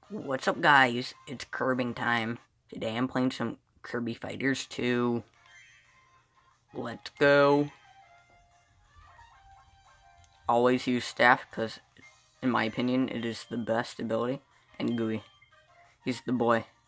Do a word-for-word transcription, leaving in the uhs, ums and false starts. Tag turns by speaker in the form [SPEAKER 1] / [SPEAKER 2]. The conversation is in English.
[SPEAKER 1] What's up, guys? It's curbing time. Today I'm playing some Kirby Fighters two. Let's go. Always use staff because, in my opinion, it is the best ability. And Gooey. He's the boy.